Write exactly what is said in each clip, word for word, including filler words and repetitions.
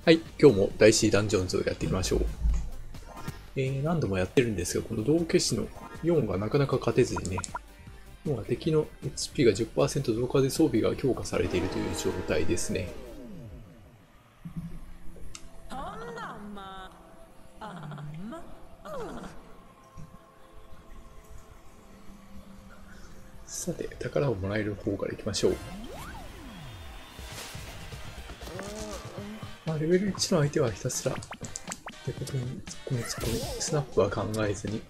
はい、今日もダイシーダンジョンズをやっていきましょう。えー、何度もやってるんですが、この道化師のよんがなかなか勝てずにね、今敵の エイチピー が じゅっパーセント 増加で装備が強化されているという状態ですね。さて、宝をもらえる方からいきましょう。まあ、レベルいちの相手はひたすらデコピン、ツッコミツッコミ、スナップは考えずに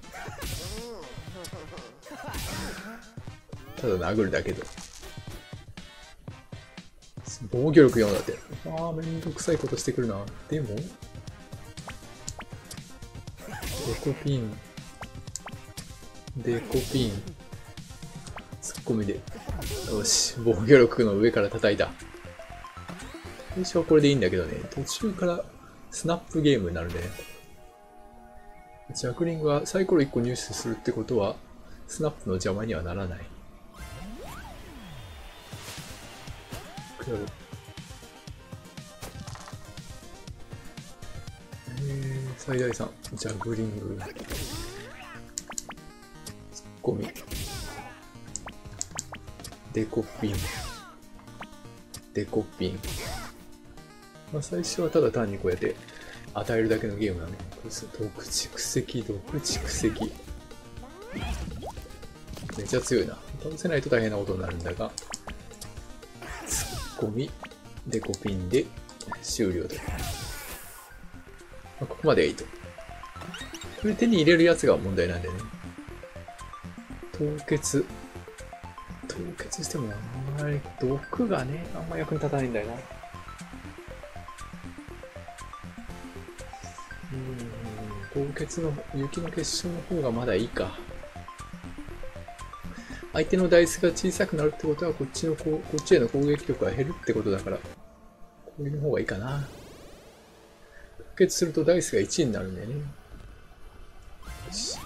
ただ殴るだけで。防御力よんだって。ああ、めんどくさいことしてくるな。でもデコピンデコピンツッコミで、よし、防御力の上から叩いた。最初はこれでいいんだけどね、途中からスナップゲームになるんでね。ジャグリングはサイコロいっこ入手するってことはスナップの邪魔にはならない。えー、最大さんジャグリングツッコミデコピンデコピン、まあ、最初はただ単にこうやって与えるだけのゲームだね。毒蓄積、毒蓄積。めっちゃ強いな。倒せないと大変なことになるんだが、ツッコミ、デコピンで終了と。まあ、ここまではいいと。これ手に入れるやつが問題なんでね。凍結。凍結してもあんまり毒がね、あんま役に立たないんだよな。凍結の雪の結晶の方がまだいいか。相手のダイスが小さくなるってことはこっちのここっちへの攻撃力が減るってことだから、こういう方がいいかな。凍結するとダイスがいちになるんだよね。よし。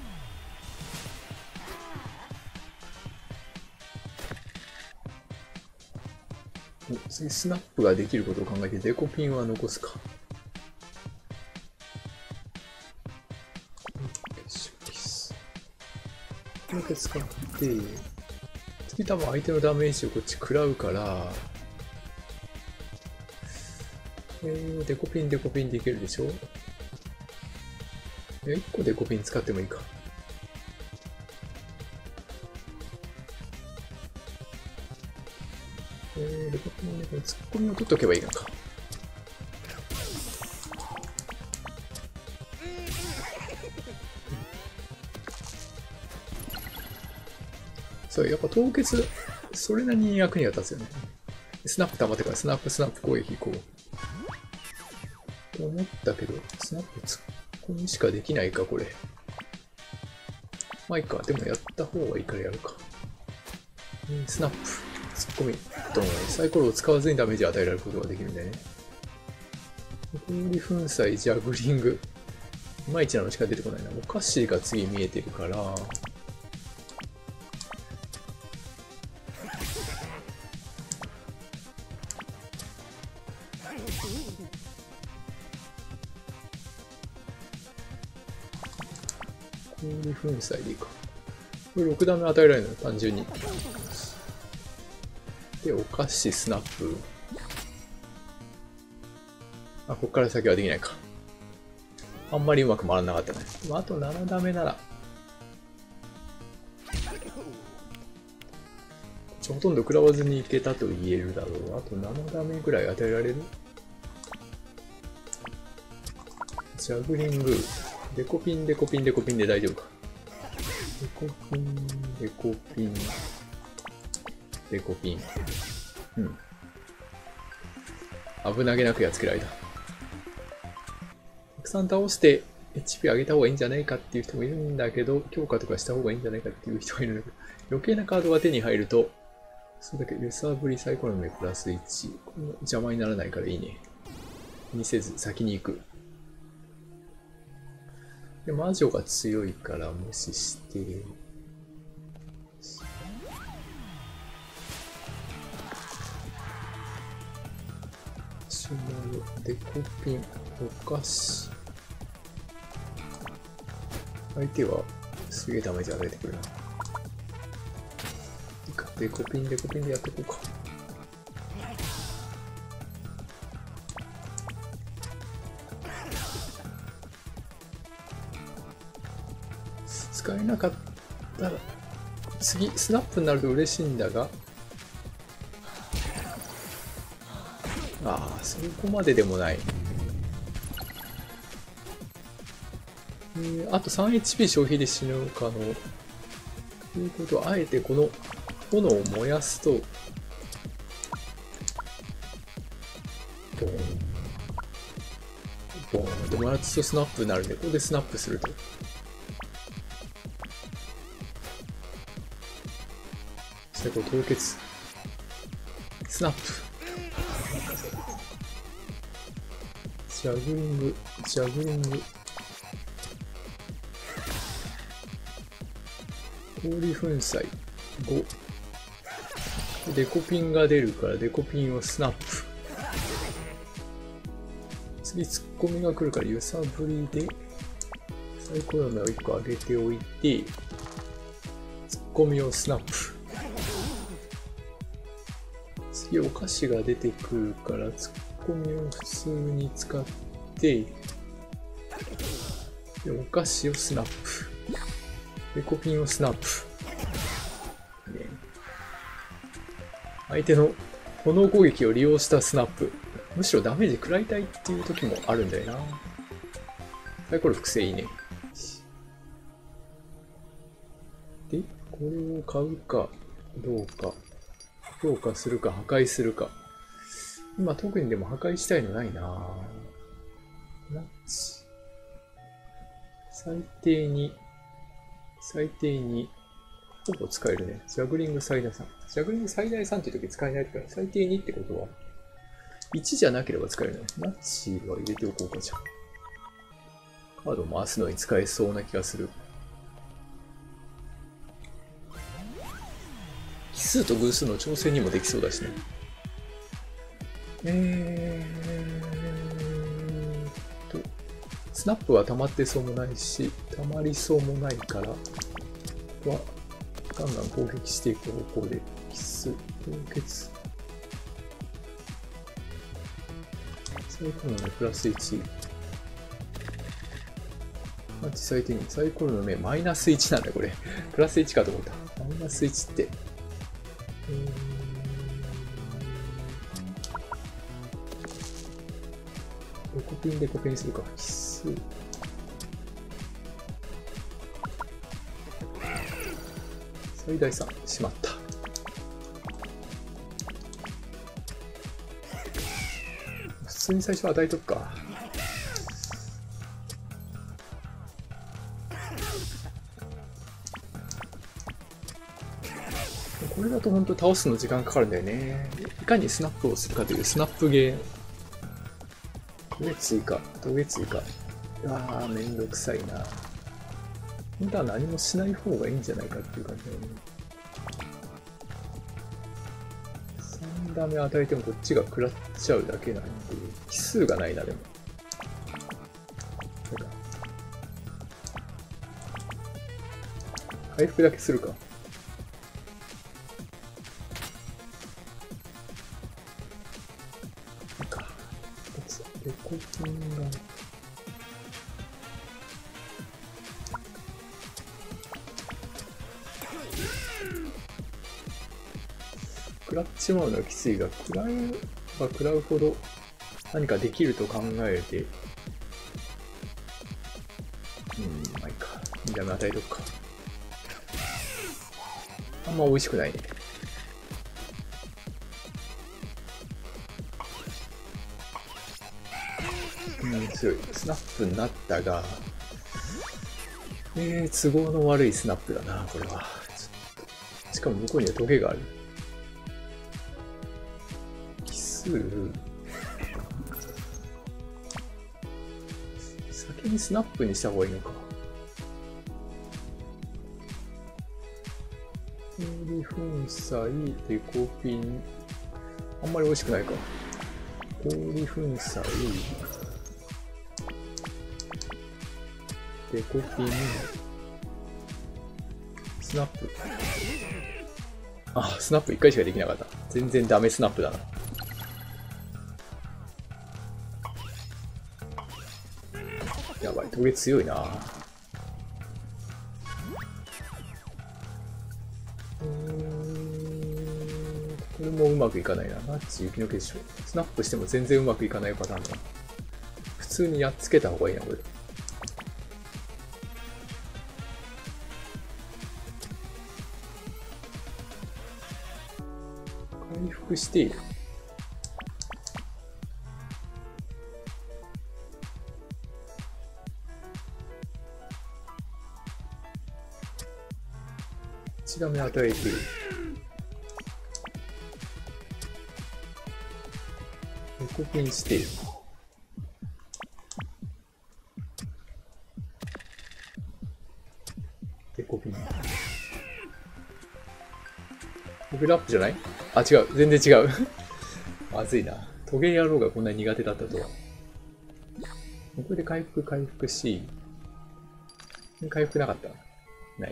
お、次スナップができることを考えてデコピンは残すか。これ使って、次多分相手のダメージをこっち食らうから、えー、デコピンデコピンでいけるでしょ。いっこデコピン使ってもいいか。えー、デコピンでこれツッコミを取っとけばいいのか。そう、やっぱ凍結、それなりに役には立つよね。スナップ溜まってからスナップスナップ攻撃こう。と思ったけど、スナップツッコミしかできないか、これ。まあいいか。でもやった方がいいからやるか。スナップ、ツッコミ、ドン。サイコロを使わずにダメージを与えられることができるんだよね。氷粉砕、ジャグリング。いまいちなのしか出てこないな。お菓子が次見えてるから、氷粉砕でいいか。これろくダメ与えられるのよ、単純に。で、お菓子、スナップ。あ、こっから先はできないか。あんまりうまく回らなかったね。あとななダメなら。ほとんど食らわずにいけたと言えるだろう。あとななダメぐらい与えられる。ジャグリング。デコピン、デコピン、デコピンで大丈夫か。デコピン、デコピン、デコピン。うん。危なげなくやっつけられた。たくさん倒して エイチピー 上げた方がいいんじゃないかっていう人もいるんだけど、強化とかした方がいいんじゃないかっていう人がいるんだけど、余計なカードが手に入ると、それだけ揺さぶりサイコロの目プラスいち。これも邪魔にならないからいいね。気にせず先に行く。で、魔女が強いから無視して、 シュマロ、デコピン、お菓子。相手はすげえダメージ与えてくるな。いいか、デコピン、デコピンでやっていこうか。使えなかったら、次、スナップになると嬉しいんだが、ああ、そこまででもない。えー、あと スリーエイチピー 消費で死ぬ可能。ということは、あえてこの炎を燃やすと、ボーン。ボーン。で、燃やすとスナップになるんで、ここでスナップすると。最後、凍結。スナップ。ジャグリング、ジャグリング。氷粉砕ご。デコピンが出るからデコピンをスナップ。次ツッコミが来るから揺さぶりでサイコロ目をいっこ上げておいてツッコミをスナップ。次お菓子が出てくるからツッコミを普通に使ってでお菓子をスナップ。デコピンをスナップ。相手の炎攻撃を利用したスナップ。むしろダメージ食らいたいっていう時もあるんだよな。サイコロ複製いいね。で、これを買うかどうか。強化するか破壊するか。今特にでも破壊したいのないな。ナッチ。最低に。最低に、ほぼ使えるね。ジャグリング最大さん。ジャグリング最大さんっていう時使えないから、最低にってことはいちじゃなければ使えるね。ナッチは入れておこうか、じゃあ。カード回すのに使えそうな気がする。奇数と偶数の調整にもできそうだしね。えーっと、スナップは溜まってそうもないし、溜まりそうもないから、は、ガンガン攻撃していく方向で、奇数、凍結。サイコロの目プラスいち。マッチ最低に、サイコロの目マイナスいちなんだこれ。プラスいちかと思った。マイナスいちって。うーん。デコピンデコピンするか。奇数。最大さん、しまった。普通に最初は与えとくか。これだと本当倒すの時間かかるんだよね。いかにスナップをするかというスナップゲー。トゲ追加、トゲ追加。うわー、めんどくさいな。本当は何もしない方がいいんじゃないかっていう感じだよね。さんダメ与えてもこっちが食らっちゃうだけなんで、奇数がないな、でも。回復だけするか。いいか。デコピンが。食らっちまうのはきついが、食らえば食らうほど何かできると考えて、うん、まあいいか。にダメ与えとくか。あんま美味しくないね。うん、強い。スナップになったが、えー、都合の悪いスナップだな、これは。しかも向こうにはトゲがある。奇数。先にスナップにした方がいいのか。氷粉砕、デコピン。あんまり美味しくないか。 氷粉砕、デコピン、スナップ。あ、スナップいっかいしかできなかった。全然ダメスナップだな。やばい、トゲ強いな。うーん、これもうまくいかないな。ナッチ、雪の結晶。スナップしても全然うまくいかないパターンだ。普通にやっつけた方がいいな、これ。回復している。いちダメ与えている。デコピンしている。デコピン。レベルアップじゃない？あ、違う。全然違う。まずいな。トゲ野郎がこんなに苦手だったとは。これで回復回復し、回復なかった？ない。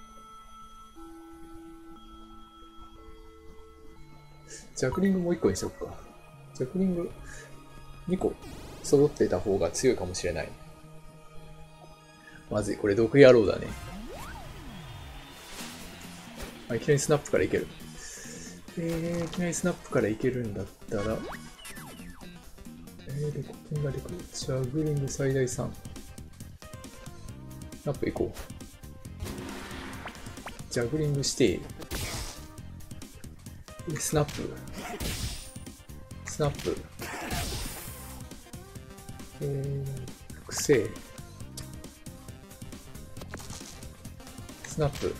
ジャグリングもういっこにしとくか。ジャグリングにこ揃ってた方が強いかもしれない。まずい。これ毒野郎だね。あ、いきなりスナップからいける。えー、いきなりスナップからいけるんだったら、えー、で、ここがでくる。ジャグリング最大さん。スナップいこう。ジャグリングして、スナップ。スナップ。えー、複製。スナップ。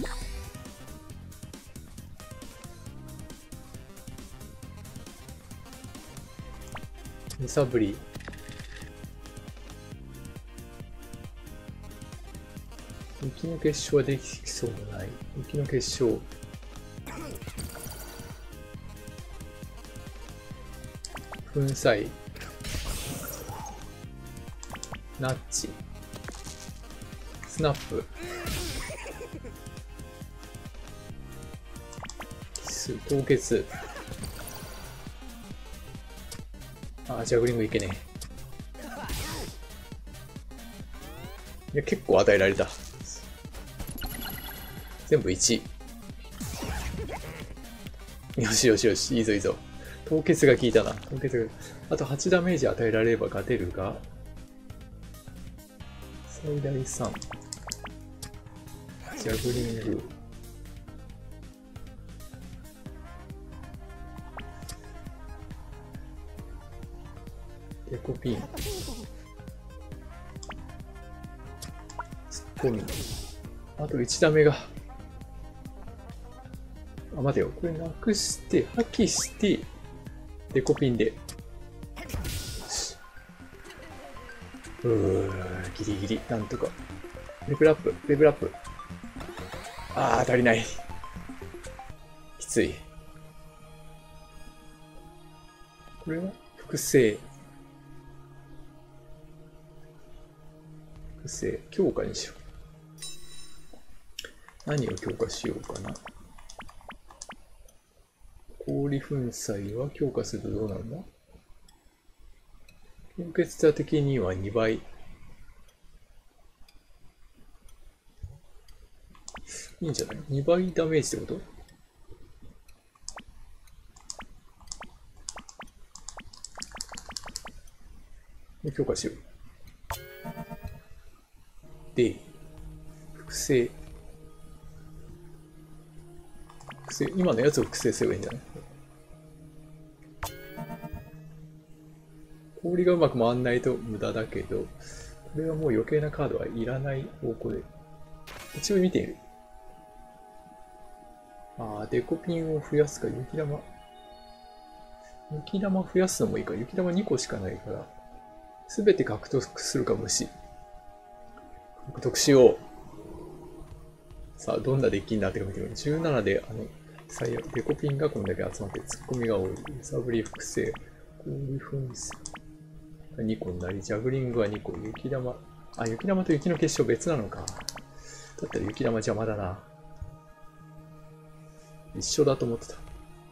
揺さぶり。雪の結晶はできそうもない。雪の結晶。粉砕。ナッチ。スナップ。凍結。あ、ジャグリングいけねえ。いや、結構与えられた。全部いち。よしよしよし、いいぞいいぞ。凍結が効いたな。凍結が。あとはちダメージ与えられれば勝てるが。最大さん。ジャグリング。デコピン。ツッコミ。あといちダメが。あ、待てよ。これなくして、破棄して、デコピンで。よし。うー、ギリギリ。なんとか。レベルアップ、レベルアップ。あー、足りない。きつい。これは複製。複製。強化にしよう。何を強化しようかな。氷粉砕は強化するとどうなるんだ？氷結差的にはにばい。いいんじゃない？ に 倍ダメージってこと？強化しよう。で、複製。複製。今のやつを複製すればいいんじゃない？氷がうまく回んないと無駄だけど、これはもう余計なカードはいらない方向で。一応見てみる。ああ、デコピンを増やすか、雪玉。雪玉増やすのもいいか。雪玉にこしかないから。すべて獲得するか虫。獲得しよう。さあ、どんなデッキになってるか見てみる。じゅうななで、あの、最悪、デコピンがこんだけ集まって、ツッコミが多い。揺さぶり、複製、 氷粉水にこになり、ジャグリングはにこ、雪玉、あ、雪玉と雪の結晶別なのか。だったら雪玉邪魔だな。一緒だと思ってた。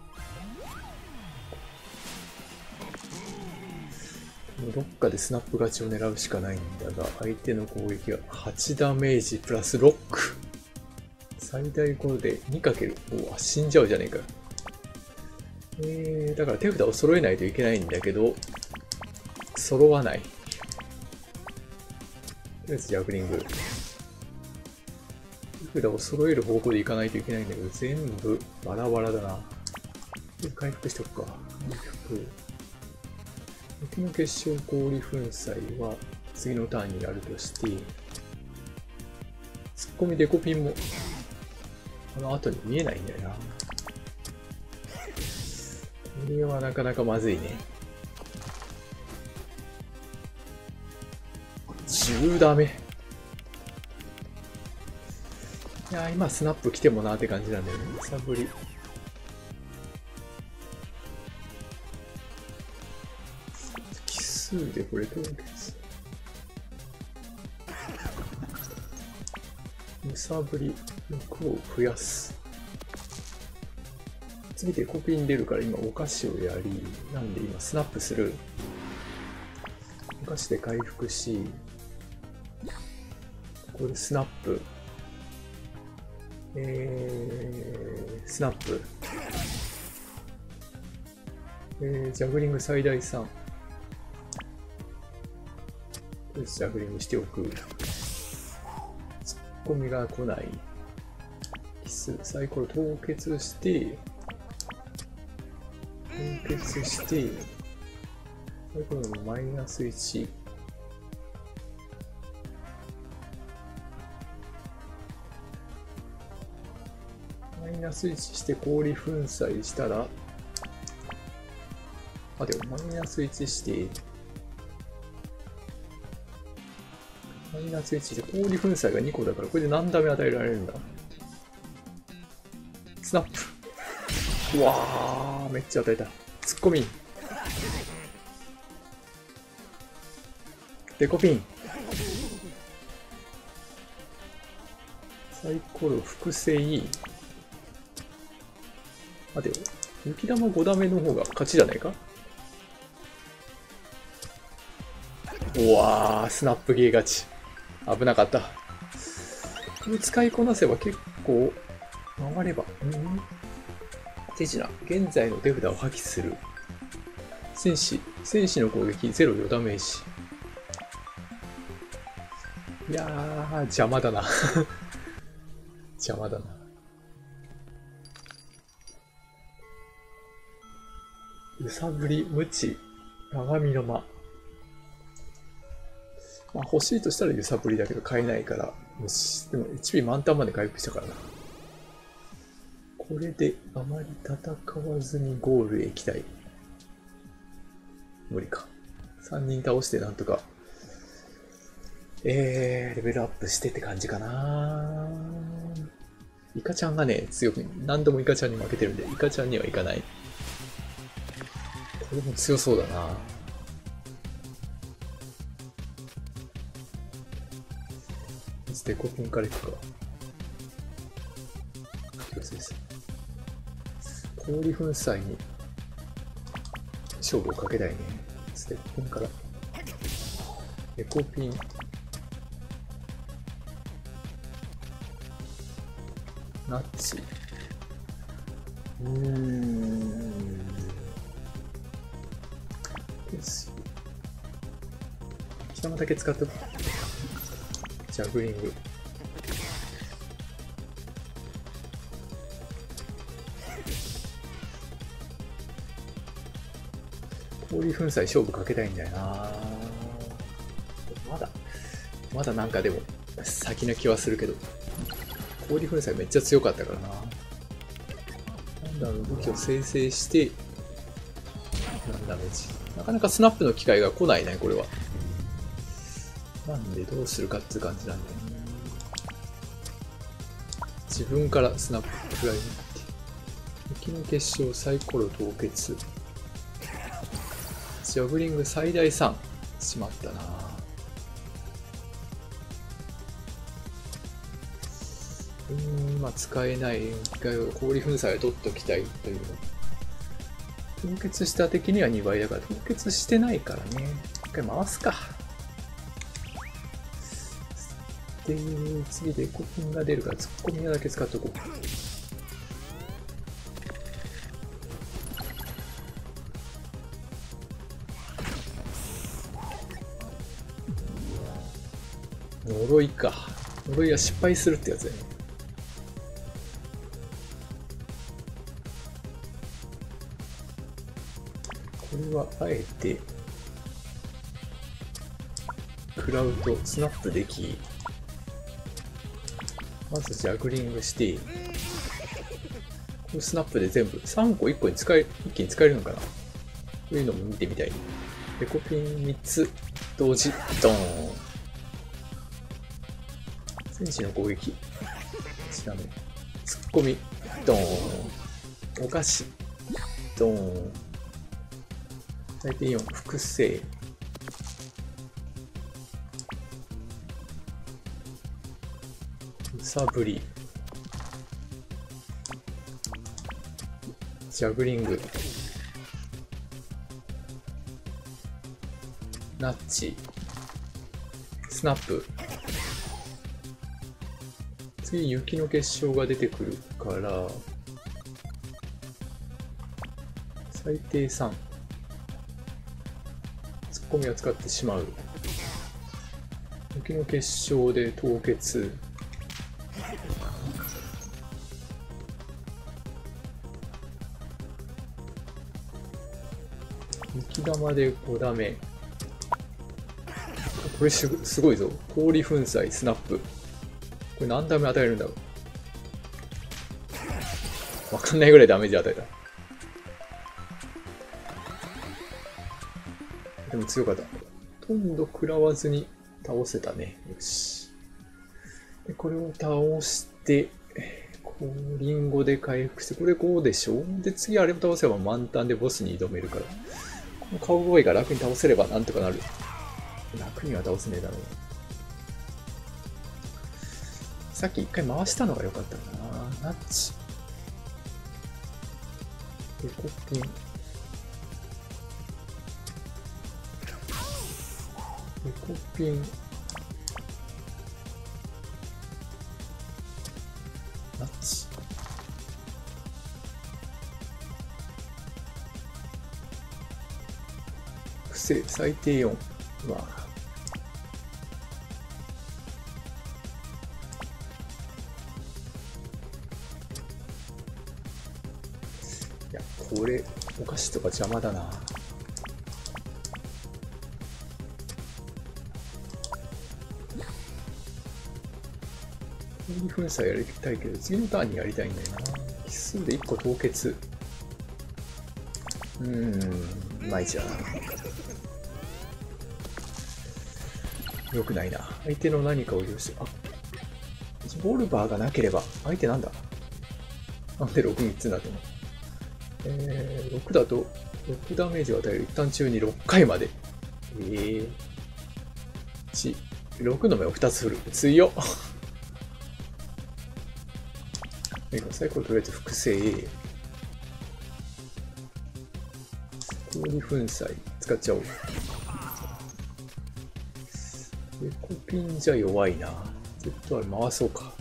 どっかでスナップ勝ちを狙うしかないんだが、相手の攻撃がはちダメージプラスロック。最大ごで にかける。お、死んじゃうじゃねえか。えー、だから手札を揃えないといけないんだけど、揃わない。とりあえずジャグリング。手札を揃える方向でいかないといけないんだけど、全部バラバラだな。回復しとくか。回復。雪の結晶氷粉砕は次のターンになるとして、ツッコミデコピンもこの後に見えないんだよな。これはなかなかまずいね。じゅうダメ。いやー、今スナップ来てもなーって感じなんだよね。揺さぶり。奇数でこれ凍結。揺さぶり欲を増やす。次でコピーに出るから今お菓子をやり、なんで今スナップする。お菓子で回復し、ここでスナップ。えー、スナップ。えー、ジャグリング最大さん。ジャグリングしておく。ツッコミが来ない。奇数、サイコロ凍結して、凍結して、サイコロのマイナスいち。マイナスいちして氷粉砕したら、あ、でもマイナスいちして、マイナスいちで氷粉砕がにこだから、これで何ダメ与えられるんだ。スナップ。うわー、めっちゃ与えた。ツッコミ。デコピン。サイコロ複製。待てよ。雪玉ごダメの方が勝ちじゃないか。うわー、スナップゲー勝ち。危なかった。これ使いこなせば結構回れば。うん手品。現在の手札を破棄する。戦士。戦士の攻撃ゼロよダメージ。いやー、邪魔だな。邪魔だな。揺さぶり、無知、鏡の間。まあ欲しいとしたら揺さぶりだけど買えないから、無視。でも エイチピー 満タンまで回復したからな。これであまり戦わずにゴールへ行きたい。無理か。さんにん倒してなんとか、えー、レベルアップしてって感じかな。イカちゃんがね、強く、何度もイカちゃんに負けてるんで、イカちゃんにはいかない。これも強そうだな。まずデコピンからいくか。氷粉砕に勝負をかけたいね。ステッピンから。デコピン。ナッチ。うーん。ですよ。下玉だけ使ってジャグリング。氷粉砕勝負かけたいんだよな。まだ、まだなんかでも先の気はするけど。氷粉砕めっちゃ強かったからな。なんだろう、武器を生成して、なんダメージ。なかなかスナップの機会が来ないね、これは。なんでどうするかっていう感じなんだよね。自分からスナップフライに行って。雪の結晶サイコロ凍結。 ジャグリング最大さん。しまったな。うーん、まあ使えない。一回氷粉砕を取っときたいという。凍結した敵にはにばいだから、凍結してないからね。一回回すか。で、次でコピンが出るから、ツッコミだけ使っとこう。呪いか。呪いは失敗するってやつだよね。これはあえて食らうとスナップでき、まずジャグリングして、このスナップで全部さんこいっこに使え、一気に使えるのかな。こういうのも見てみたい。デコピンみっつ同時ドーン。戦士の攻撃。ちなみにツッコミドーン。お菓子ドーン。最低よん、複製。揺さぶり。ジャグリング。ナッチ。スナップ。次、雪の結晶が出てくるから、最低さん。ツッコミを使ってしまう。雪の結晶で凍結。雪玉でごダメ。これすごいぞ。氷粉砕、スナップ。これ何ダメ与えるんだろう。わかんないぐらいダメージ与えた。でも強かった。ほとんど食らわずに倒せたね。よし。でこれを倒して、こうリンゴで回復して、これごでしょ。で、次あれも倒せば満タンでボスに挑めるから。このカウボーイが楽に倒せればなんとかなる。楽には倒せねえだろう。さっき一回回したのが良かったかな。ナッチ。デコピン。デコピン。ナッチ。不正、最低よん。うわ。いや、これ、お菓子とか邪魔だな。氷粉砕やりたいけど、次のターンにやりたいんだよな。奇数でいっこ凍結。うーん、まいじゃん。よくないな。相手の何かを利用して、あ、ボルバーがなければ、相手なんだなんでろくみっつだと思う。えー、ろくだと、ろくダメージを与える。一旦中にろっかいまで。えー。いち、ろくの目をふたつ振る。強っ。サイコロとりあえず複製。氷粉砕使っちゃおう。デコピンじゃ弱いな。ちょっとあれ回そうか。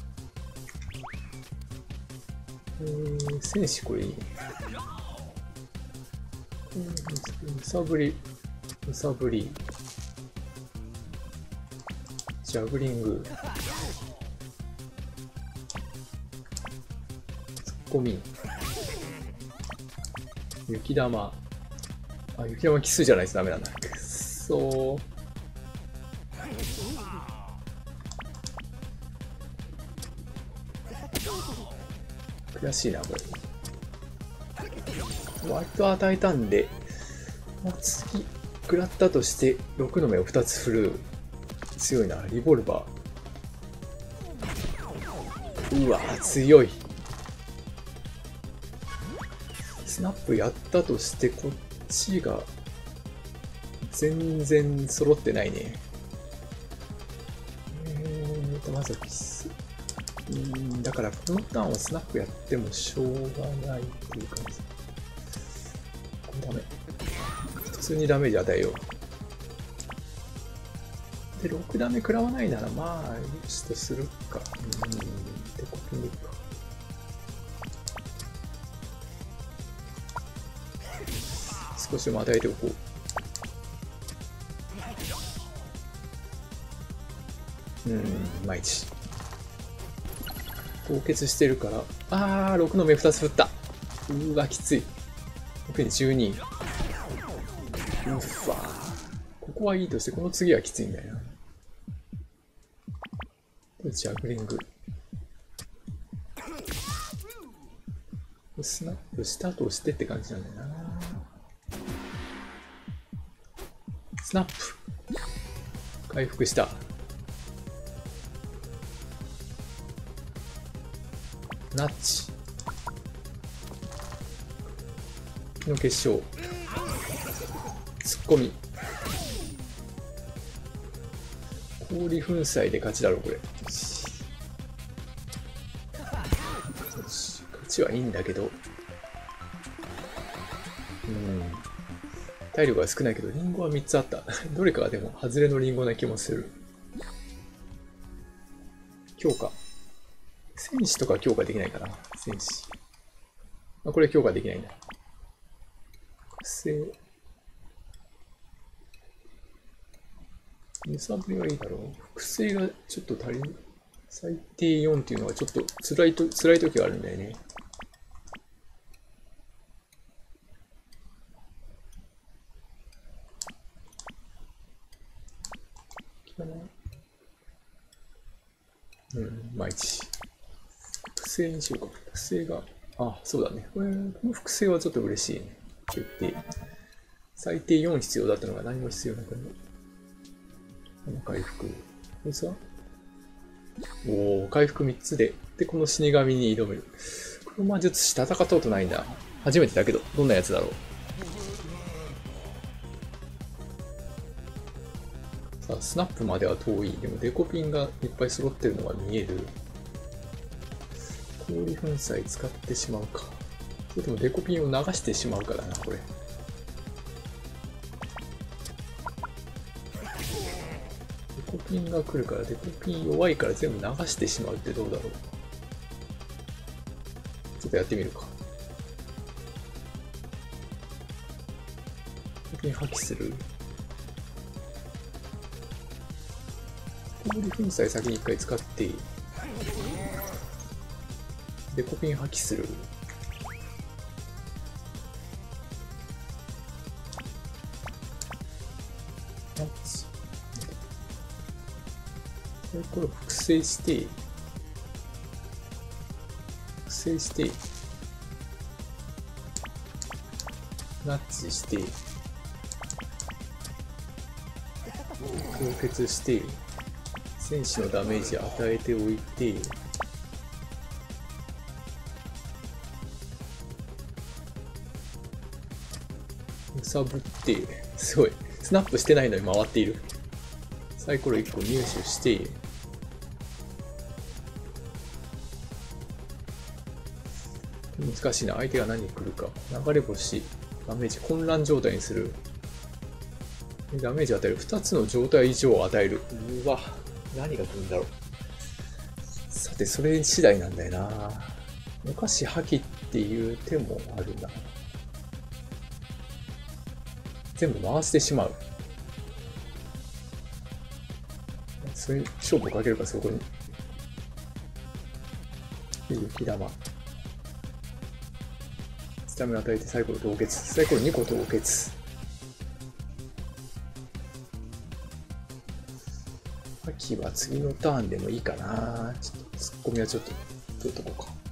えー、戦士これいいね。揺さぶり、揺さぶり。ジャグリング。ツッコミ。雪玉。あ、雪玉奇数じゃないとダメなんだ。くっそー。悔しいな、これ。割と与えたんで、まあ、次、食らったとして、ろくの目をふたつ振る。強いな、リボルバー。うわ、強い。スナップやったとして、こっちが、 全然揃ってないね。えーと、まずはピス。うん、だからこのターンをスナップやってもしょうがないっていう感じ。これダメ。普通にダメージ与えよう。で、ろくダメ食らわないなら、まあ、よしとするか。うん、で、コピーでいくか。少しでも与えておこう。うん、いまいち。凍結してるから、あー、ろくの目ふたつ振った。うーわ、きつい。ろくにじゅうに。うっふわー。ここはいいとして、この次はきついんだよな。ジャグリング。スナップした後押してって感じなんだよな。スナップ。回復した。ナッチ。の決勝。ツッコミ。氷粉砕で勝ちだろ、これ。よし。勝ちはいいんだけど。うん。体力が少ないけど、リンゴはみっつあった。どれかはでも、外れのリンゴな気もする。強化。戦士とか強化できないかな。戦士。あ、これ強化できないんだ。覚醒。揺さぶりはいいだろう。複製がちょっと足りん。最低よんっていうのはちょっと辛いと、辛い時があるんだよね。うん、毎日。複製にしようか。複製が、あ、そうだね。これ、この複製はちょっと嬉しいね。決定。最低よん必要だったのが何も必要なくなる。この回復。こいつはおお、回復みっつで。で、この死神に挑める。黒魔術師戦ったことないんだ。初めてだけど、どんなやつだろう。さあ、スナップまでは遠い。でもデコピンがいっぱい揃ってるのが見える。氷粉砕使ってしまうか。それともデコピンを流してしまうからな、これ。デコピンが来るから、デコピン弱いから全部流してしまうってどうだろう。ちょっとやってみるか。デコピン破棄する。氷粉砕先に一回使って、デコピン破棄する。これを複製して、複製して、ナッチして、凍結して、戦士のダメージ与えておいて、揺さぶって、すごい、スナップしてないのに回っている。サイコロいっこ入手して、難しいな。相手が何に来るか。流れ星、ダメージ、混乱状態にする。ダメージ与える。ふたつの状態以上を与える。うわ、何が来るんだろう。さて、それ次第なんだよな。お菓子破棄っていう手もあるな。全部回してしまう。それ勝負をかけるか、そこに。雪玉。スタミナ与えてサイコロ凍結。サイコロにこ凍結。秋は次のターンでもいいかな。ちょっとツッコミはちょっと取っとこうか。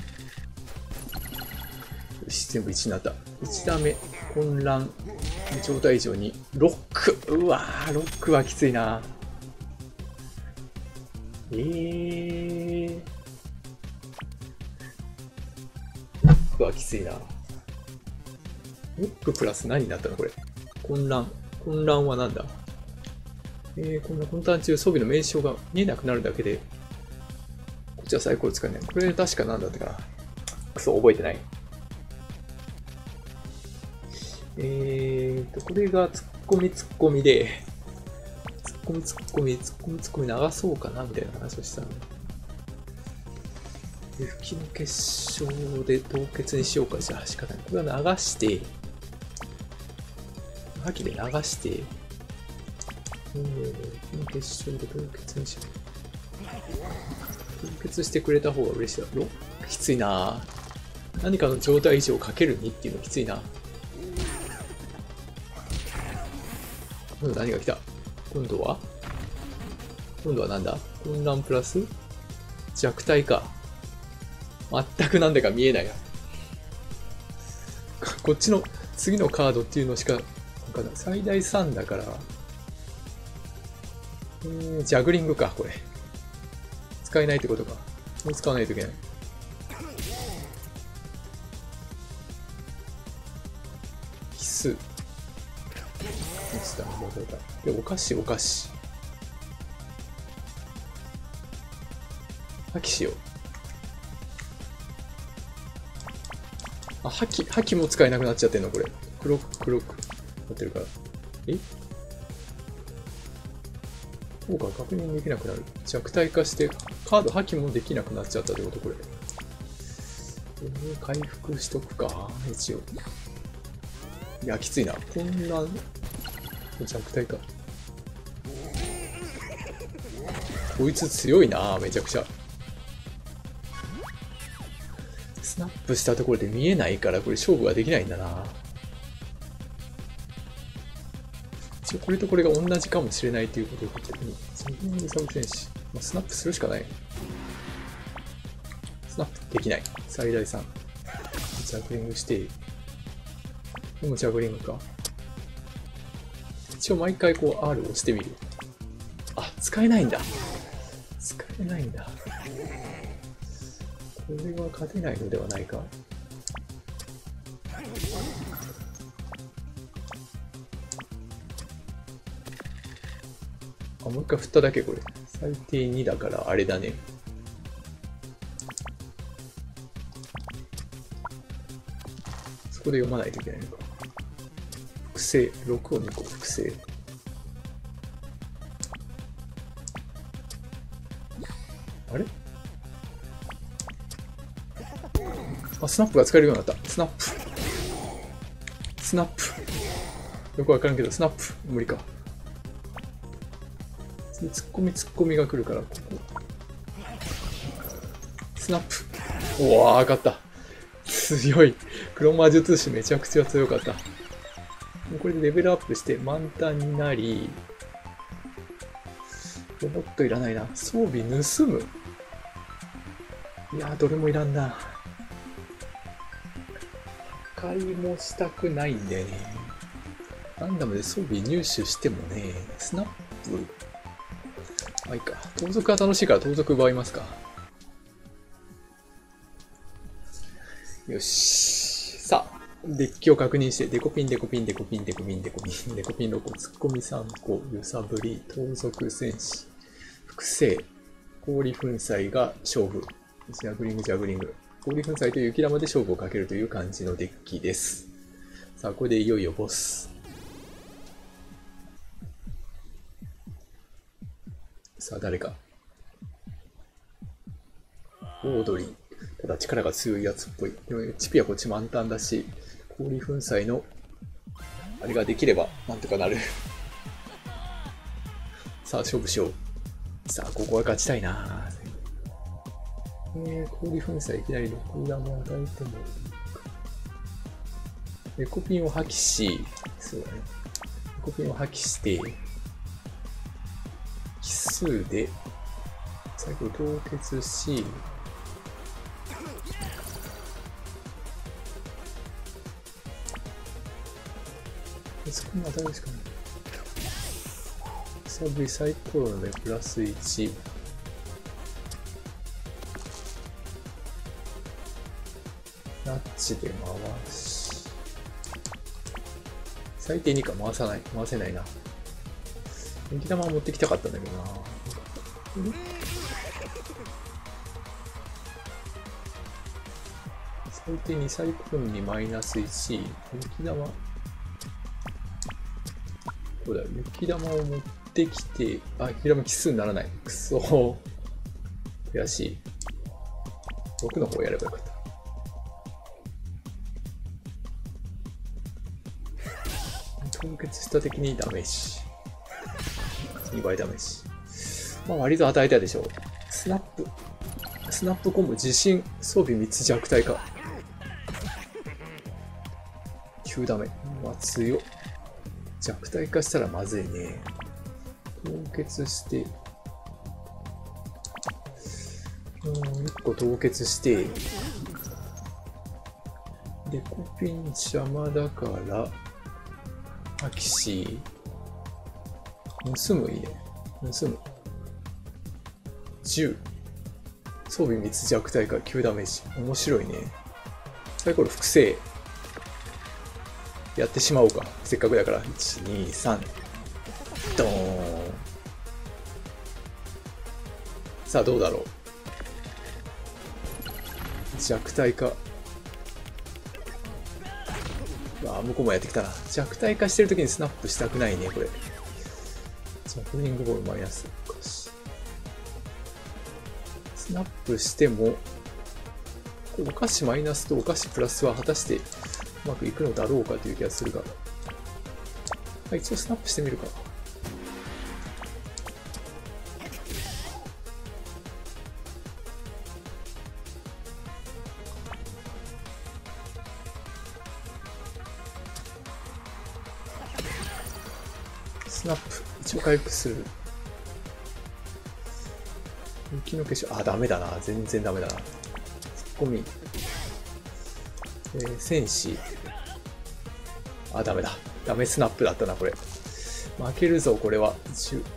よし、全部いちになった。いちダメ、混乱、状態以上にロック。うわー、ロックはきついな。えー。ロックはきついな。ロックプラス何になったのこれ。混乱。 混乱はなんだ？えー、こんな混乱中装備の名称が見えなくなるだけで、こっちはサイコロ使えない。これ確かなんだったかな。くそ、覚えてない。えーと、これがツッコミツッコミで、ツッコミツッコミ、ツッコミツッコミ流そうかなみたいな話をしたの。雪の結晶で凍結にしようか。じゃあ仕方ない。これは流して、覇気で流して、えー、雪の結晶で凍結にしよう。凍結してくれた方が嬉しいだろ。きついなぁ。何かの状態以上かけるにっていうのきついな。今度何が来た？今度は今度はなんだ？混乱プラス弱体か。全くなんだか見えないや。こっちの次のカードっていうのしか、最大さんだから、えー、ジャグリングか、これ。使えないってことか。もう使わないといけない。必須。で、お菓子、お菓子。破棄しよう。あ、破棄、破棄も使えなくなっちゃってんのこれ。黒く、黒くなってるから。え？効果確認できなくなる。弱体化して、カード破棄もできなくなっちゃったってことこれ。えー、回復しとくか、一応。いや、きついな。こんな、弱体か。こいつ強いな、めちゃくちゃ。スナップしたところで見えないから、これ勝負はできないんだな。一応これとこれが同じかもしれないということを言ってる。サブ戦士。まあ、スナップするしかない。スナップできない。最大さん。ジャグリングして。でもジャグリングか。一応毎回こう R を押してみる。あ、使えないんだ。使えないんだ。これは勝てないのではないか。あ、もう一回振っただけこれ。最低にだからあれだね。そこで読まないといけないのか。複製。ろくをにこ複製。あれ？あ、スナップが使えるようになった。スナップ。スナップ。よくわからんけど、スナップ。無理か。次、ツッコミツッコミが来るから、ここ。スナップ。おお、上がった。強い。黒魔術師めちゃくちゃ強かった。これでレベルアップして満タンになり、ロボットいらないな。装備盗む。いやー、どれもいらんな。破壊もしたくないんだよね。ランダムで装備入手してもね、スナップ。まあいいか。盗賊が楽しいから盗賊奪いますか。よし。さあ、デッキを確認して、デコピン、デコピン、デコピン、デコピン、デコピン、デコピンろっこ、ツッコミさんこ、揺さぶり、盗賊戦士、複製、氷粉砕が勝負。ジャグリング、ジャグリング。氷粉砕と雪玉で勝負をかけるという感じのデッキです。さあ、これでいよいよボス。さあ、誰か。オードリー。ただ力が強いやつっぽい。でも エイチピー はこっち満タンだし、氷粉砕のあれができればなんとかなる。さあ、勝負しよう。さあ、ここは勝ちたいな。えー、氷粉砕いきなりろく玉を与えてもいいか。デコピンを破棄し、そうだね。デコピンを破棄して、奇数で、最後凍結し、そこに与えるしかない。サブリサイコロでプラスいち。ナッチで回し。 最低にか回さない。回せないな。元気玉持ってきたかったんだけどな。最低にサイクロンにマイナスいち。雪玉。そうだよ。雪玉を持ってきて、あ、雪玉奇数にならない。くそ。悔しい。ろくの方やればよかった。凍結した的にダメージ。にばいダメージ。まあ割と与えたでしょう。スナップ。スナップコンボ、自信、装備みっつ弱体化。きゅうダメ。まあ強っ。弱体化したらまずいね。凍結して、うん、いっこ凍結して、デコピン邪魔だから、アキシー、盗むいいね。盗む。じゅう。装備みっつ弱体化きゅうダメージ。面白いね。サイコロ複製。やってしまおうか。せっかくだから。いち、に、さん。ドーン。さあ、どうだろう。弱体化。あ、向こうもやってきたな。弱体化してるときにスナップしたくないね、これ。ジャグリングボールマイナス。スナップしても、お菓子マイナスとお菓子プラスは果たしてうまくいくのだろうかという気がするが。あ、一応スナップしてみるか。スナップ、一応回復する。雪の化粧、あ、ダメだな。全然ダメだな。ツッコミ。えー、戦士。あ、ダメだ。ダメスナップだったな、これ。負けるぞ、これは。じゅう。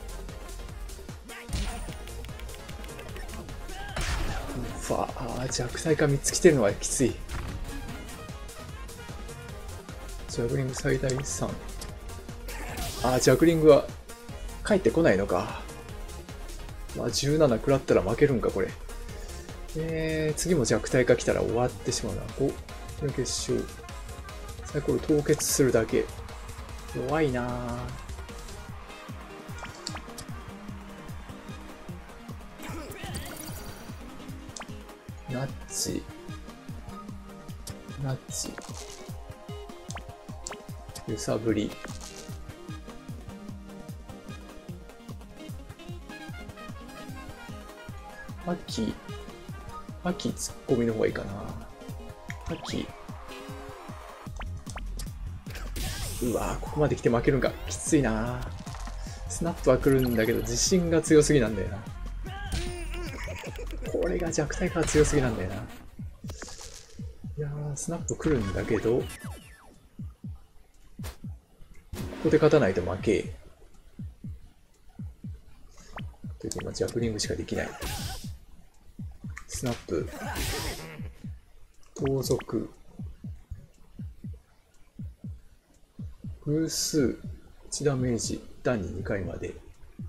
うわあ、弱体化みっつ来てるのはきつい。ジャグリング最大さん。あー、ジャグリングは帰ってこないのか。まあ、じゅうなな食らったら負けるんか、これ。えー、次も弱体化来たら終わってしまうな。ごの結晶。サイコロ凍結するだけ。弱いなぁ。ナッチ。ナッチ。揺さぶり。秋。秋ツッコミの方がいいかな。秋。うわぁ、ここまで来て負けるんか。きついなぁ。スナップは来るんだけど、自信が強すぎなんだよな。これが弱体化が強すぎなんだよな。いやー、スナップ来るんだけど、ここで勝たないと負け。というか今、ジャグリングしかできない。スナップ。盗賊。偶数。いちダメージ。段ににかいまで。い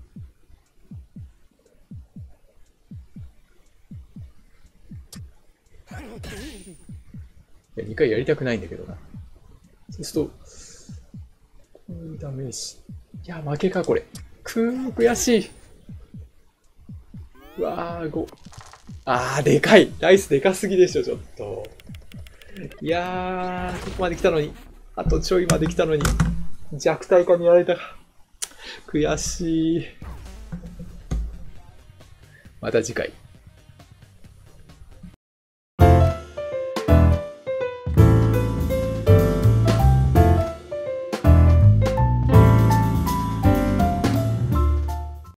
や、にかいやりたくないんだけどな。そうすると、こういうダメージ。いや、負けか、これ。くー、悔しい。うわー、ご。あー、でかい。ライスでかすぎでしょ、ちょっと。いやー、ここまで来たのに。あとちょいまで来たのに。弱体化にやられたか。悔しい。また次回。